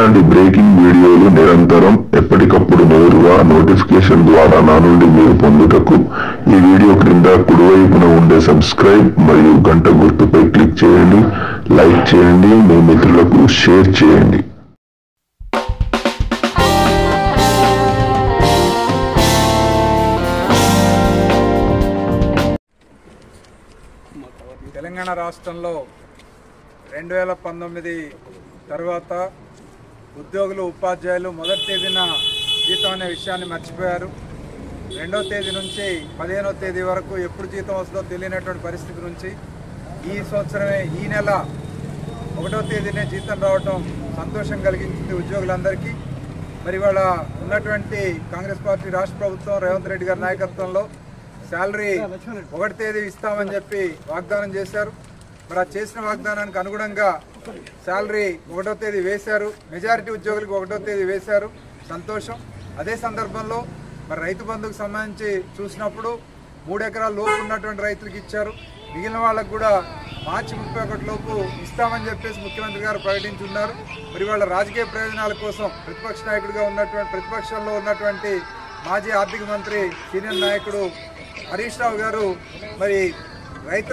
ఇలాంటి బ్రేకింగ్ వీడియోలు నిరంతరం ఎప్పటికప్పుడు నేరుగా నోటిఫికేషన్ ద్వారా నా నుండి మీరు పొందుటకు ఈ వీడియో క్రింద కుడివైపున ఉండే సబ్స్క్రైబ్ మరియు గంట గుర్తుపై క్లిక్ చేయండి, లైక్ చేయండి, మీ మిత్రులకు షేర్ చేయండి. తెలంగాణ రాష్ట్రంలో 2019 తర్వాత ఉద్యోగులు ఉపాధ్యాయులు మొదటి తేదీన జీతం అనే విషయాన్ని మర్చిపోయారు. 2వ తేదీ నుంచి 15వ తేదీ వరకు ఎప్పుడు జీతం వస్తుందో తెలియనటువంటి పరిస్థితి నుంచి ఈ సంవత్సరమే ఈ నెల 1వ తేదీనే జీతం రావటం సంతోషం కలిగించింది ఉద్యోగులందరికీ. మరి ఇవాళ ఉన్నటువంటి కాంగ్రెస్ పార్టీ రాష్ట్ర ప్రభుత్వం రేవంత్ రెడ్డి గారి నాయకత్వంలో శాలరీ 1వ తేదీ ఇస్తామని చెప్పి వాగ్దానం చేశారు. మరి ఆ చేసిన వాగ్దానానికి అనుగుణంగా శాలరీ 1వ తేదీ వేశారు. మెజారిటీ ఉద్యోగులకు 1వ తేదీ వేశారు, సంతోషం. అదే సందర్భంలో మరి రైతు బంధుకు సంబంధించి చూసినప్పుడు 3 ఎకరాల లోపు ఉన్నటువంటి రైతులకు ఇచ్చారు. మిగిలిన వాళ్ళకు కూడా మార్చి 31 లోపు ఇస్తామని చెప్పేసి ముఖ్యమంత్రి గారు ప్రకటించున్నారు. మరి వాళ్ళ రాజకీయ ప్రయోజనాల కోసం ప్రతిపక్ష నాయకుడిగా ఉన్నటువంటి ప్రతిపక్షంలో ఉన్నటువంటి మాజీ ఆర్థిక మంత్రి సీనియర్ నాయకుడు హరీష్ రావు గారు మరి రైతు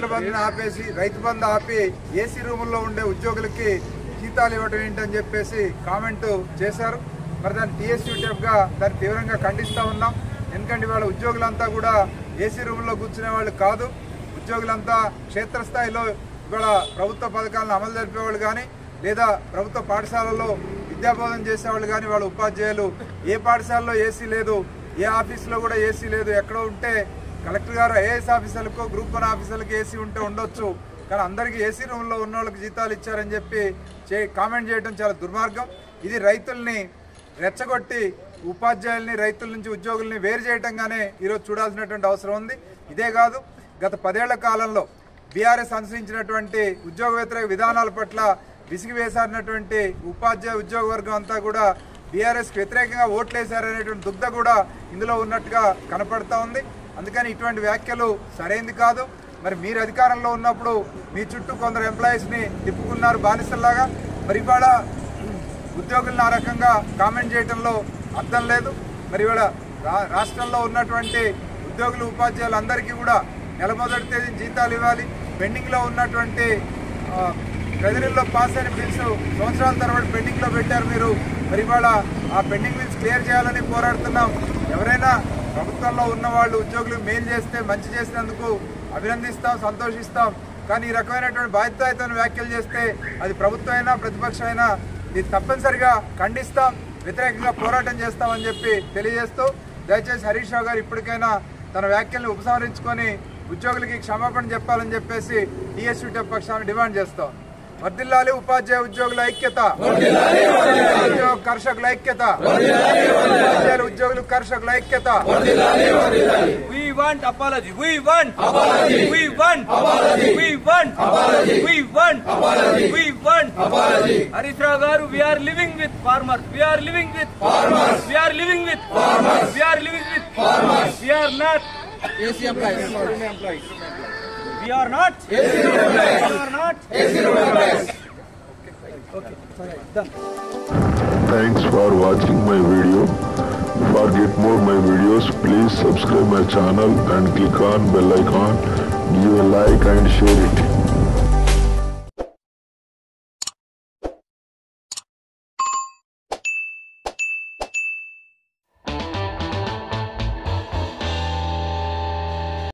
బంధు ఆపి ఏసీ రూముల్లో ఉండే ఉద్యోగులకి జీతాలు ఇవ్వడం ఏంటని చెప్పేసి కామెంట్ చేశారు. మరి దాన్ని టీఎస్యూటీఎఫ్గా దాన్ని తీవ్రంగా ఖండిస్తూ ఉన్నాం. ఎందుకంటే వాళ్ళ ఉద్యోగులంతా కూడా ఏసీ రూముల్లో కూర్చునే వాళ్ళు కాదు. ఉద్యోగులంతా క్షేత్రస్థాయిలో ఇవాళ ప్రభుత్వ పథకాలను అమలు జరిపేవాళ్ళు కానీ లేదా ప్రభుత్వ పాఠశాలలో విద్యాబోధన చేసేవాళ్ళు కానీ వాళ్ళ ఉపాధ్యాయులు ఏ పాఠశాలలో ఏసీ లేదు, ఏ ఆఫీసులో కూడా ఏసీ లేదు. ఎక్కడో ఉంటే కలెక్టర్ గారు ఐఏఎస్ ఆఫీసర్లకు గ్రూప్ 1 ఆఫీసర్లకు ఏసీ ఉంటే ఉండొచ్చు, కానీ అందరికీ ఏసీ రూమ్లో ఉన్న వాళ్ళకి జీతాలు ఇచ్చారని చెప్పి కామెంట్ చేయడం చాలా దుర్మార్గం. ఇది రైతుల్ని రెచ్చగొట్టి ఉపాధ్యాయుల్ని రైతుల నుంచి ఉద్యోగుల్ని వేరు చేయటంగానే ఈరోజు చూడాల్సినటువంటి అవసరం ఉంది. ఇదే కాదు, గత 10 ఏళ్ల కాలంలో బీఆర్ఎస్ అనుసరించినటువంటి ఉద్యోగ వ్యతిరేక విధానాల పట్ల విసిగి వేసారినటువంటి ఉపాధ్యాయ ఉద్యోగ వర్గం అంతా కూడా బీఆర్ఎస్కి వ్యతిరేకంగా ఓట్లేశారనేటువంటి దుగ్ధ కూడా ఇందులో ఉన్నట్టుగా కనపడతా ఉంది. అందుకని ఇటువంటి వ్యాఖ్యలు సరైనది కాదు. మరి మీరు అధికారంలో ఉన్నప్పుడు మీ చుట్టూ కొందరు ఎంప్లాయీస్ని తిప్పుకున్నారు బానిసల్లాగా. మరి ఇవాళ ఉద్యోగులను ఆ రకంగా కామెంట్ చేయడంలో అర్థం లేదు. మరి ఇవాళ రాష్ట్రంలో ఉన్నటువంటి ఉద్యోగులు ఉపాధ్యాయులు అందరికీ కూడా నెల 1వ తేదీ జీతాలు ఇవ్వాలి. పెండింగ్లో ఉన్నటువంటి ట్రెజరీలో పాస్ అయిన బిల్స్ సంవత్సరాల తరబడి పెండింగ్లో పెట్టారు మీరు. మరి ఇవాళ ఆ పెండింగ్ బిల్స్ క్లియర్ చేయాలని పోరాడుతున్నాం. ఎవరైనా ప్రభుత్వంలో ఉన్న వాళ్ళు ఉద్యోగులకు మేలు చేస్తే మంచి చేసినందుకు అభినందిస్తాం, సంతోషిస్తాం. కానీ ఈ రకమైనటువంటి బాధ్యతాయుతమైన వ్యాఖ్యలు చేస్తే అది ప్రభుత్వం అయినా ప్రతిపక్షం అయినా ఇది తప్పనిసరిగా ఖండిస్తాం, వ్యతిరేకంగా పోరాటం చేస్తామని చెప్పి తెలియజేస్తూ దయచేసి హరీష్ రావు గారు ఇప్పటికైనా తన వ్యాఖ్యల్ని ఉపసంహరించుకొని ఉద్యోగులకి క్షమాపణ చెప్పాలని చెప్పేసి టీఎస్యూటీఎఫ్ పక్షాన్ని డిమాండ్ చేస్తాం. వర్ధిల్లాలి ఉపాధ్యాయ ఉద్యోగుల ఐక్యత, కర్షకుల ఐక్యత, ఉద్యోగులు కర్షకుల ఐక్యత. We want apology. We want apology. We want apology. We want apology. We want apology. We want apology. Harish Rao garu, we are living with farmers. We are living with farmers. We are living with farmers. We are living with farmers. We are not AC employees. We are not AC employees. We are not AC employees. Okay. Done. Thanks for watching my video. For get more my videos, please subscribe my channel and click on bell icon. Give a like and share it.